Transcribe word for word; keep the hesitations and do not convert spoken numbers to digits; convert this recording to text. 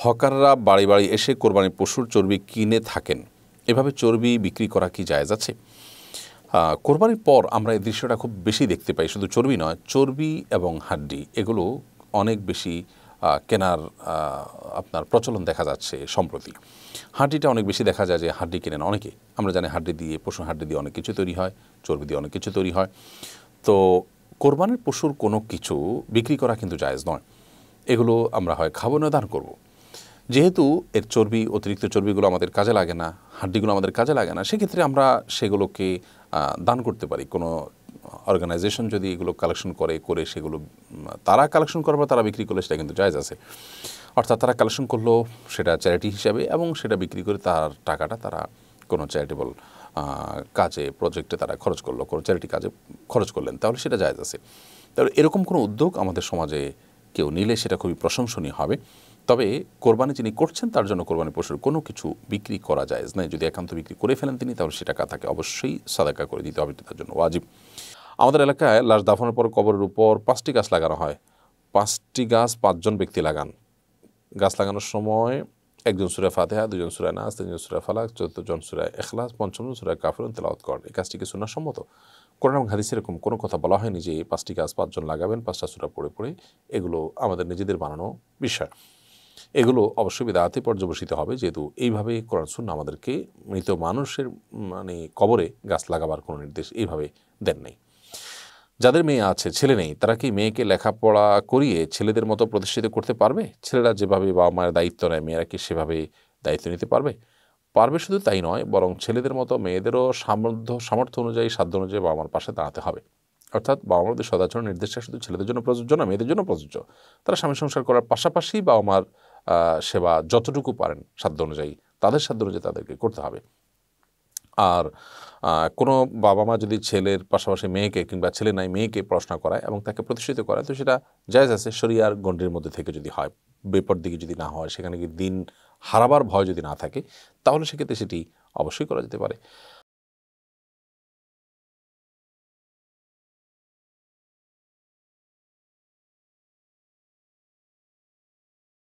হকাররা বাড়ি বাড়ি এসে কোরবানির পশুর চর্বি কিনে থাকেন, এভাবে চর্বি বিক্রি করা কি জায়েজ আছে? কোরবানির পর আমরা এই দৃশ্যটা খুব বেশি দেখতে পাই। শুধু চর্বি নয়, চর্বি এবং হাড্ডি এগুলো অনেক বেশি কেনার আপনার প্রচলন দেখা যাচ্ছে সম্প্রতি। হাড্ডিটা অনেক বেশি দেখা যায় যে হাড্ডি কেনেন অনেকে। আমরা জানি হাড্ডি দিয়ে, পশুর হাড্ডি দিয়ে অনেক কিছু তৈরি হয়, চর্বি দিয়ে অনেক কিছু তৈরি হয়। তো কোরবানির পশুর কোনো কিছু বিক্রি করা কিন্তু জায়েজ নয়। এগুলো আমরা হয় খাবো না দান করব। যেহেতু এর চর্বি, অতিরিক্ত চর্বিগুলো আমাদের কাজে লাগে না, হাড্ডিগুলো আমাদের কাজে লাগে না, সেক্ষেত্রে আমরা সেগুলোকে দান করতে পারি। কোনো অর্গানাইজেশন যদি এগুলো কালেকশন করে করে সেগুলো তারা কালেকশন করার পর তারা বিক্রি করলে সেটা কিন্তু জায়েজ আছে। অর্থাৎ তারা কালেকশন করলো সেটা চ্যারিটি হিসাবে এবং সেটা বিক্রি করে তার টাকাটা তারা কোনো চ্যারিটেবল কাজে, প্রজেক্টে তারা খরচ করলো, কোনো চ্যারিটি কাজে খরচ করলেন, তাহলে সেটা জায়েজ আছে। তাহলে এরকম কোনো উদ্যোগ আমাদের সমাজে কেউ নিলে সেটা খুবই প্রশংসনীয় হবে। তবে কোরবানি যিনি করছেন তার জন্য কোরবানি পশুর কোনো কিছু বিক্রি করা জায়েজ নয়। যদি একান্ত বিক্রি করে ফেলেন তিনি, তাহলে সে টাকা তাকে অবশ্যই সাদাকা করে দিতে হবে, তার জন্য ওয়াজিব। আমাদের এলাকায় লাশ দাফনের পর কবরের উপর পাঁচটি গাছ লাগানো হয়। পাঁচটি গাছ পাঁচজন ব্যক্তি লাগান। গাছ লাগানোর সময় একজন সূরা ফাতিহা, দুজন সূরা নাস, তিনজন সূরা ফালাক, চতুর্থজন সূরা ইখলাস, পঞ্চমজন সূরা কাফিরুন তেলাওয়াত করেন। এই কাজটি কি সুন্নাহ সম্মত? কোরআন এবং হাদিসে এরকম কোনো কথা বলা হয়নি যে পাঁচটি গাছ পাঁচজন লাগাবেন পাঁচটা সূরা পড়ে পড়ে। এগুলো আমাদের নিজেদের বানানো বিষয়। এগুলো অবশ্যই বিদআতে পর্যবসিত হবে, যেহেতু এইভাবে কোরআন সুন্নাহ আমাদেরকে মৃত মানুষের মানে কবরে গাছ লাগাবার কোনো নির্দেশ এইভাবে দেন নাই। যাদের মেয়ে আছে, ছেলে নেই, তারা কি মেয়েকে লেখাপড়া করিয়ে ছেলেদের মতো প্রতিষ্ঠিত করতে পারবে? ছেলেরা যেভাবে বাবা মায়ের দায়িত্ব নেয়, মেয়েরা কি সেভাবে দায়িত্ব নিতে পারবে? পারবে শুধু তাই নয়, বরং ছেলেদের মতো মেয়েদেরও সামর্থ্য সামর্থ্য অনুযায়ী, সাধ্য অনুযায়ী বাবা মার পাশে দাঁড়াতে হবে। অর্থাৎ বাবা মাদের সদাচরণ নির্দেশটা শুধু ছেলেদের জন্য প্রযোজ্য না, মেয়েদের জন্য প্রযোজ্য। তারা স্বামী সংসার করার পাশাপাশি বাবা মার সেবা যতটুকু পারেন সাধ্য অনুযায়ী, তাদের সাধ্য অনুযায়ী তাদেরকে করতে হবে। আর কোনো বাবা মা যদি ছেলের পাশাপাশি মেয়েকে কিংবা ছেলে নাই মেয়েকে পড়াশোনা করায় এবং তাকে প্রতিষ্ঠিত করায়, তো সেটা জায়েজ আছে শরিয়ার গণ্ডির মধ্যে থেকে যদি হয়, বিপদ দিকে যদি না হয়, সেখানে কি দিন হারাবার ভয় যদি না থাকে, তাহলে সেক্ষেত্রে সেটি অবশ্যই করা যেতে পারে।